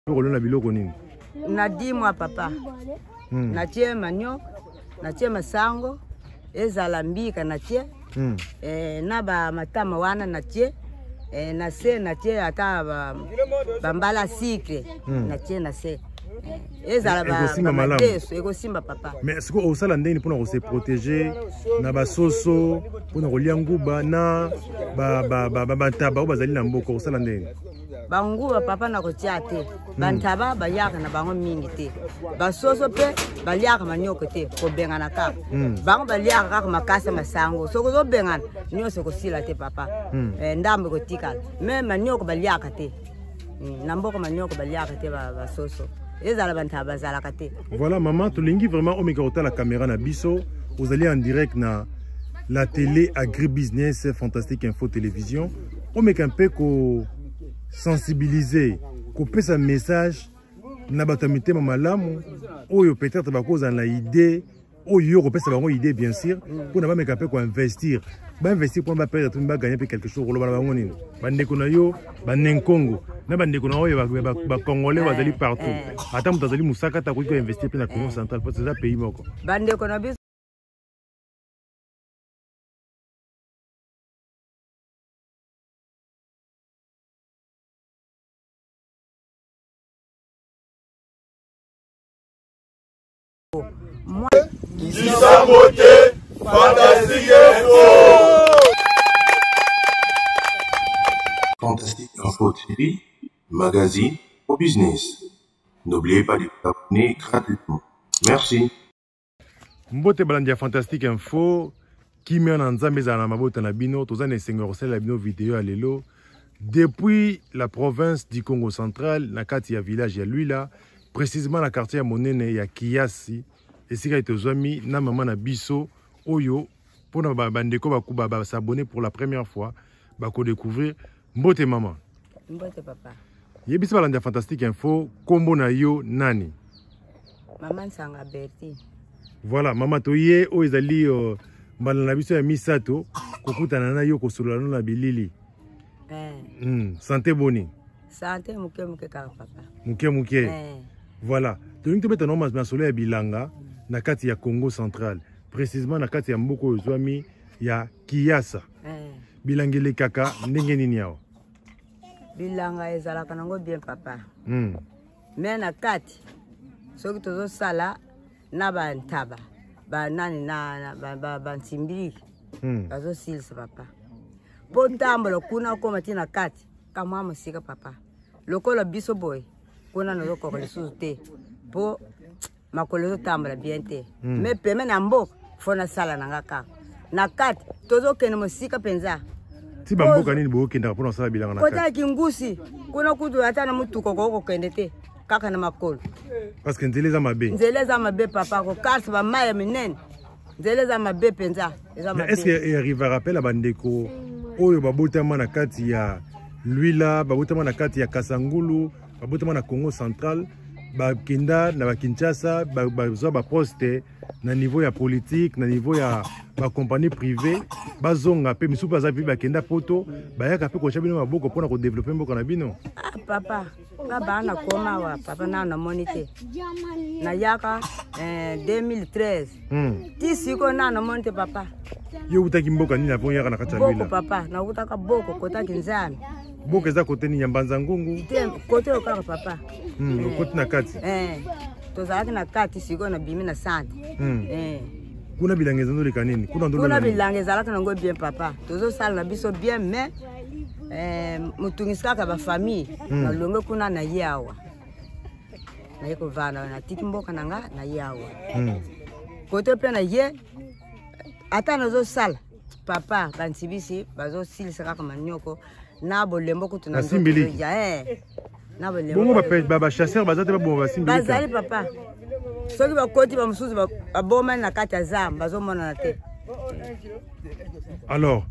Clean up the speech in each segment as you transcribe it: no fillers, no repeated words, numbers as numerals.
kolona biloko nini? Na 10 mois papa. Natie manioc, natie masango, ezala mbika natie. Na ba matama wana natie. Na se natie ata bambala sikre. Natie na se. Ezala ba teso, eko simba papa. Mais est-ce que au sala ndeni pona se protéger na ba soso, pona kolia nguba na ba taba bazali na mboko au sala ndeni? Banguba papa na kotia te. Bantaba bayaka na bango mingi te. Basoso pe baliaka manyoko te ko bengana ka. Bango baliaka ka makasa masango. Soko zo bengana nyose ko sila te papa. Ndambe ko tikala. Me manyoko baliaka te. Namboko manyoko baliaka te basoso. Ezala bantaba zala ka te. Voilà maman, tu lingi vraiment au micro la caméra na biso. Vous allez en direct na la télé agribusiness fantastique info télévision. On met un peu ko sensibiliser, couper sa message, na batamité mamalamu, oyo peut-être bako dans la idée, oyo couper sa idée bien sûr, pour na pas ko investir, ba investir pour ba perdre tout ba gagner quelque chose ko loba bango nini. Bande ko na yo, bande Congo, na bande ko na oyo ba congolais bazali partout. Ata mutazali musaka ta ko investir pe na Congo central parce que ça pays moko. Bande ko na Fantastique Info TV, magazine au business. N'oubliez pas de vous abonner gratuitement. Merci. Mbote balandia Fantastique Info, qui met en nzambe za na mabota na bino, tozane sengorosel la bino vidéo à lelo. Depuis la province du Congo central, na kati ya village ya Luila, précisément la quartier ya monene ya Kiasi, esika etozwami na maman na biso oyo pona bandeko bakuba s'abonner pour la première fois, bako découvrir Mbote maman. Mbote papa. Yebisi balanda Fantastique Info, kombo na yo nani? Maman Sanga Berti. Voilà, maman toye o ezali mbala na biso ya misato kokutana na yo kosolana na bilili. Santé boni. Santé muke ka papa. Muke. Voilà. Tolingi tobeta no mas masolo ya bilanga na kati ya Congo central, précisément na kati ya mboko zwami ya Kiasa. Bilangele kaka ndenge nini yao? Bilanga ezala kanango bien papa. Mais na kati soki tozo sala na ba ntaba ba nani na ba ntimbiri bazo silsa papa. Po tambola kuna ko matina kati kama musika papa. Lokola biso boy kuna no ko lisusu te. Po makolo tambola bien te. Mais peme na mboka fona sala nangaka. Na kati tozo kene musika penza. Si bamboka nini bo kenda pour sala bilanga na kati. Kota kingusi kuna kudu ata na mutuko ko kende te kaka na makolo. Parce que nzeleza mabe. Nzeleza mabe papa ko kasi ba maya minene. Nzeleza mabe penza. Est-ce qu'il arrive à rappeler la bandeko oyo babotama na kati ya Luila, babotama na kati ya Kasangulu, babotama na Congo central, bakenda na Kinshasa, bazwa ba poste na niveau ya politique, na niveau ya ba compagnie privée, bazonga pe misupa za bi bakenda poto, bayaka pe ko chabino maboko pona ko développer mboko na bino. Ah papa, baba na koma wa papa na monite. Na yaka 2013. Tisiko na monite papa. Yo utaki mboka nini apo yaka na kati ya Luila? Boko papa, na utaka boko kotaki nzami. Boko eza kote ni Mbanza Ngungu. Kote okaka papa. Kote na kati. Tozalaki na kati siko na bimi na sante. Kuna bilangeza ndo leka nini? Kuna bilangeza alaka nango bien papa. Tozo sala na biso bien mais mutungisaka ba famille na longo kuna na yawa. Na yeko vana na tiki mboka nanga na yawa. Kote pe na ye ata nazo sala papa bantibisi bazo silisa kaka manyoko na bolembo kutuna nsimbiliki na bolembo bongo ba chasseur bazate ba bomba simbiliki bazali papa soki bakoti ba musuzu ba boma na kati ya zamba bazomona na te. Alors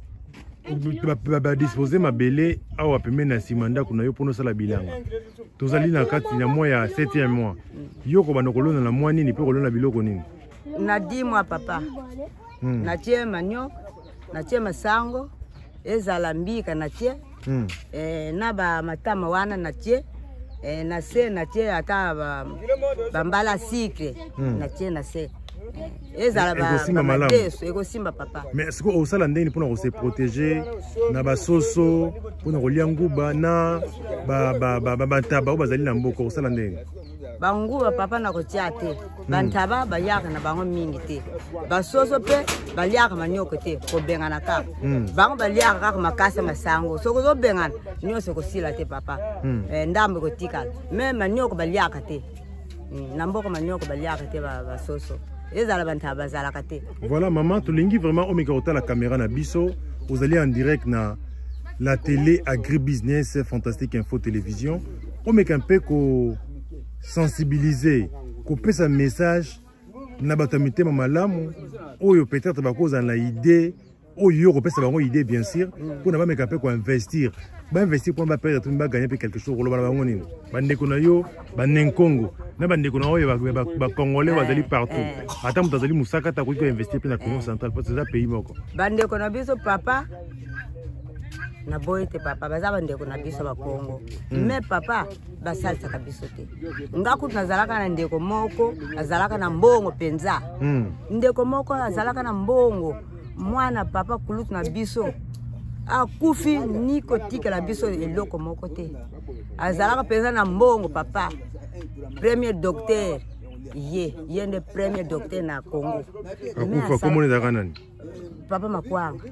ba disposer mabele awa pembe na simanda kuna yo pono sala bilanga tozali na kati na mois ya 7e mois yoko banokolona na mois nini pe kolona biloko nini na 10 mois papa. Natie manioc, natie masango, ezala mbika natie. Na ba matama wana natie. na se na tie ata bambala sikre na tie na se ezala ba deso ekosimba papa. Mais est-ce que au sala ndeni pour se protéger na ba soso pour na kolia nguba na ba taba bazali na mboko au sala ndeni banguba papa na kotia te bantaba bayaka na bango mingi te basoso pe baliaka manyoko te ko bengana ka bango baliaka ka makasa masango soko zo bengana nyose ko sila te papa ndambe ko tikala me manyoko baliaka te na mboko manyoko baliaka te basoso ezala bantaba zala ka te. Voilà maman tolingi vraiment au micro la caméra na biso vous allez en direct na la télé agribusiness fantastique info télévision on met un peu ko sensibiliser couper sa message na batamité mamalamu oyo peut-être ba cause na idée oyo ko pesa bango idée bien sûr pour na ba meka pe ko investir ba investir pour ba perdre tout ba gagner quelque chose ko ba bango nini bandeko na yo ba nenkongo na bandeko na oyo ba congolais bazali partout ata mutazali musaka ta ko investir pe na Congo central parce que ça pays moko bandeko na biso papa na boite papa bazaba ndeko na biso ba Congo mais papa basalisa ka biso te ngaku nazalaka na ndeko moko azalaka na mbongo penza ndeko moko azalaka na mbongo mwana papa kulutu na biso akufi niko tikela biso eloko moko te azalaka penza na mbongo papa premier docteur yende premier docteur na Congo akufa komone zaka nani papa makwanga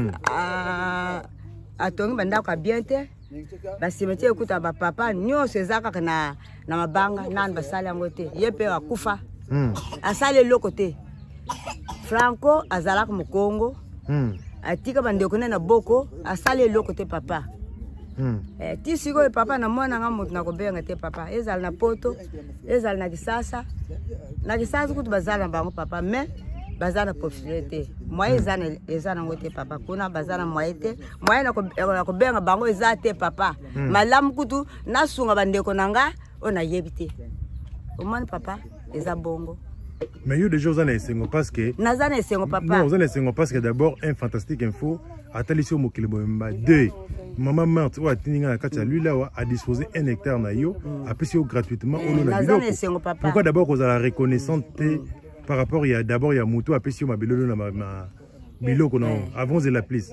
atongi bandako bien te basimetiere kuta bapapa nyonso ezaka na mabanga nani basali yango te ye mpe akufa asali eloko te Franco azalaka mu Congo atika bandeko na boko asali eloko te papa ti sikoyo papa na mwana nga moto na kobenga te papa ezala na poto ezala na kisasa kutu bazala na bango papa mais bazana possibilité moyen ezana ngote papa kuna bazana moyen te moyen na kobenga bango ezate papa malamu kutu nasunga bandeko nanga ona yebite omani papa eza bongo. Mais yo déjà aux années parce que nazana esengo papa non aux années parce que d'abord un fantastique info atalisio mokile bomba 2 maman Marthe ou atininga na kati ya lui là a disposé 1 hectare na yo apesio gratuitement au na biloko. Pourquoi d'abord aux la reconnaissante par rapport il y a d'abord il y a moto apesio ma bilolo na ma biloko non avant de la police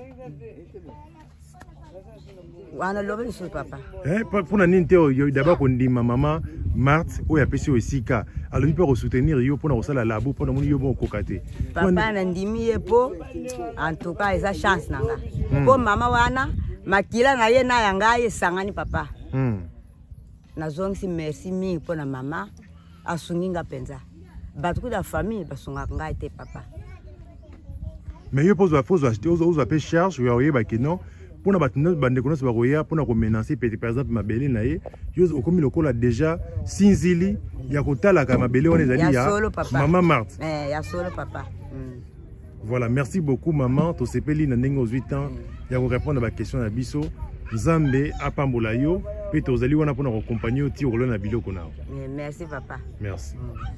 wana lobe sur papa pour na ninte yo d'abord on dit maman Marthe ou apesio esika alors il peut soutenir yo pour na osala labo pour na moni yo bon kokate papa na ndimi epo en tout cas eza chance nanga po mama wana makila na ye na yanga ye sangani papa na zongisi merci mingi pour na mama asunginga penza batuku da famille basunga ngai te papa mais yo pose acheter aux appels charge yo oyeba que non pour na batino bande kono ba roya pour na ko menacer par exemple mabele na ye yo okomi lokola déjà sinzili ya kotala ka mabele wana ezali ya maman Marthe ya solo papa. Voilà, merci beaucoup maman to sepeli na ndenge aux 8 ans ya ko répondre à ba question na biso Nzambe apambola yo pe to zali wana pour na accompagner ti rolo na biloko na. Merci papa. Merci.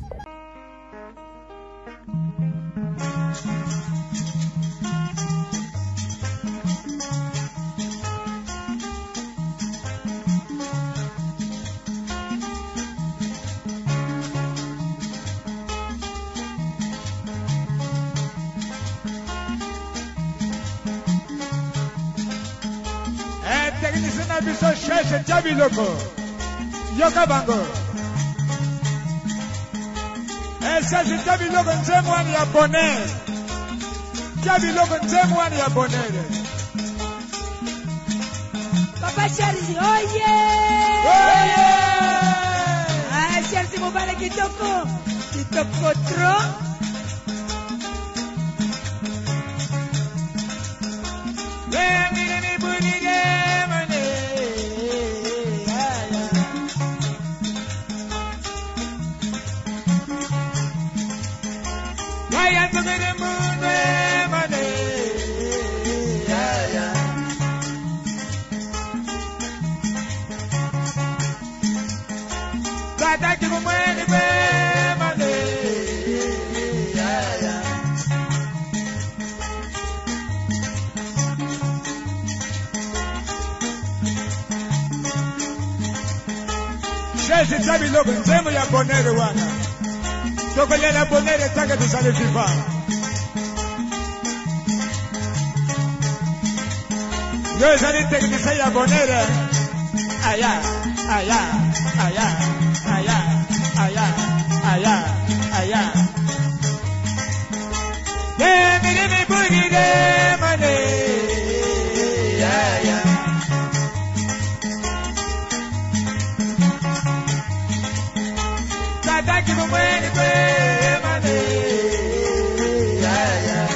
Technicien biso cherche Jabiloko Yoka Bango cherche Jabiloko nzemwani ya bonheur Jabiloko nzemwani ya bonheur Papa Charles oye Charles mobile kitoko trop Sheshe Chabi Logo, Nzemo ya Bonere wana. Toko yena Bonere taka tusale FIFA. Yo zali teknisa ya Bonere. Aya, aya, aya, aya, aya, aya, aya. Mimi boogie de mane. Yeah, yeah. Sadaki mweni kwe mane. Yeah, yeah.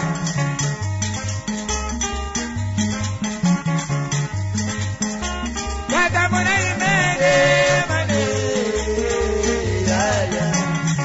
Sada mwana imene mane. Yeah, yeah.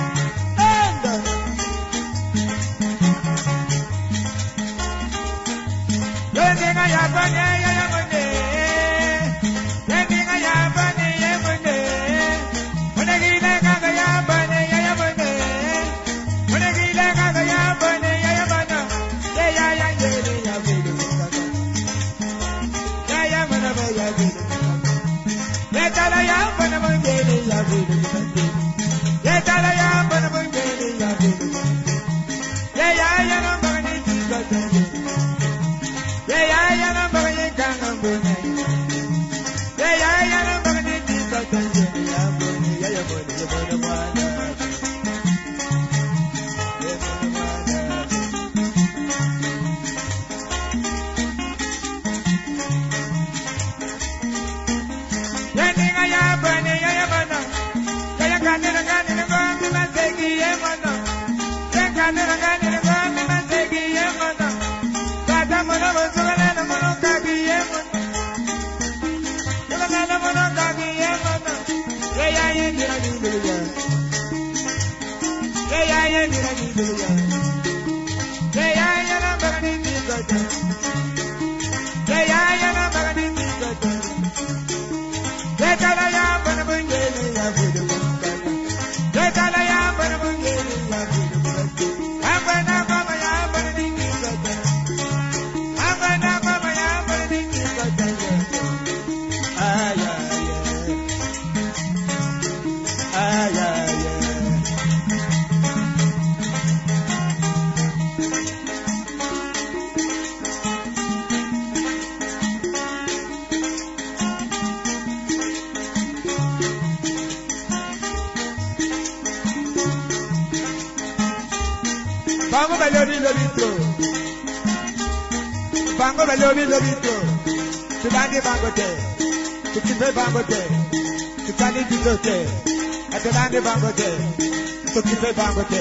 Bango balobi lobito, tubandi bangote, tukipe bangote, tukani bizote, atubandi bangote, tukipe bangote.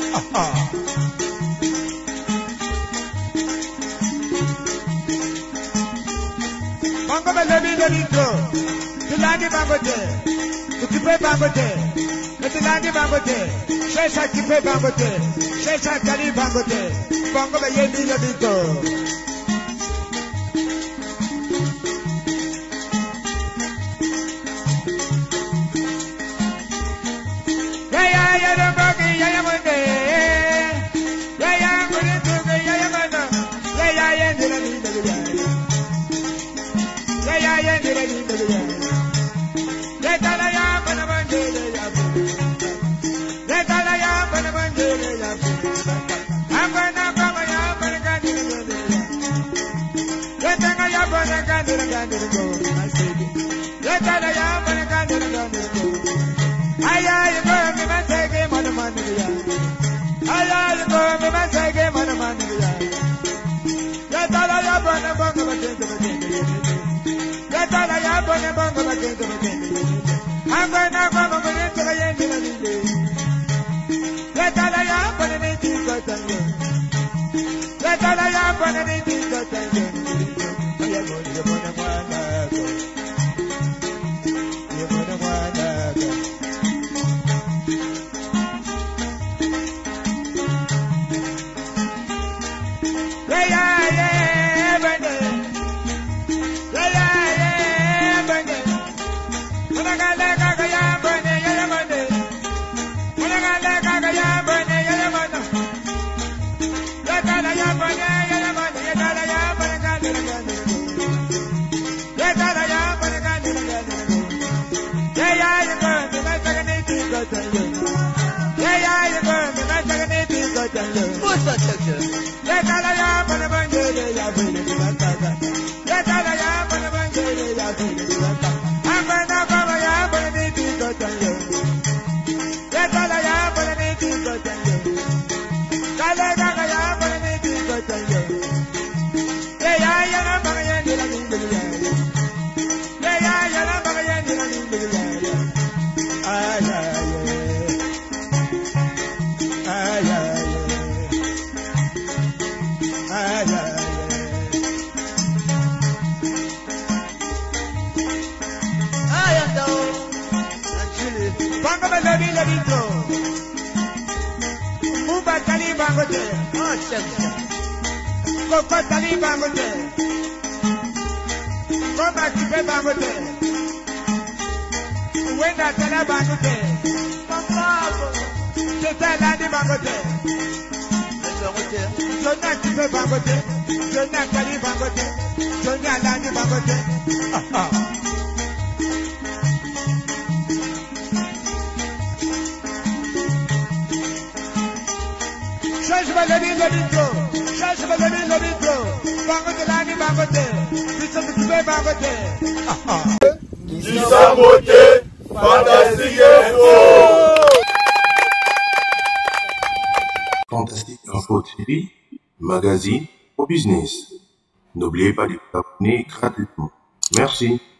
Bango balobi lobito, tubandi bangote, tukipe bangote, atubandi bangote, shesha kipe bangote, shesha kani bangote, bango balobi lobito. Fantastique Info TV, magazine au business. N'oubliez pas de vous abonner gratuitement. Merci.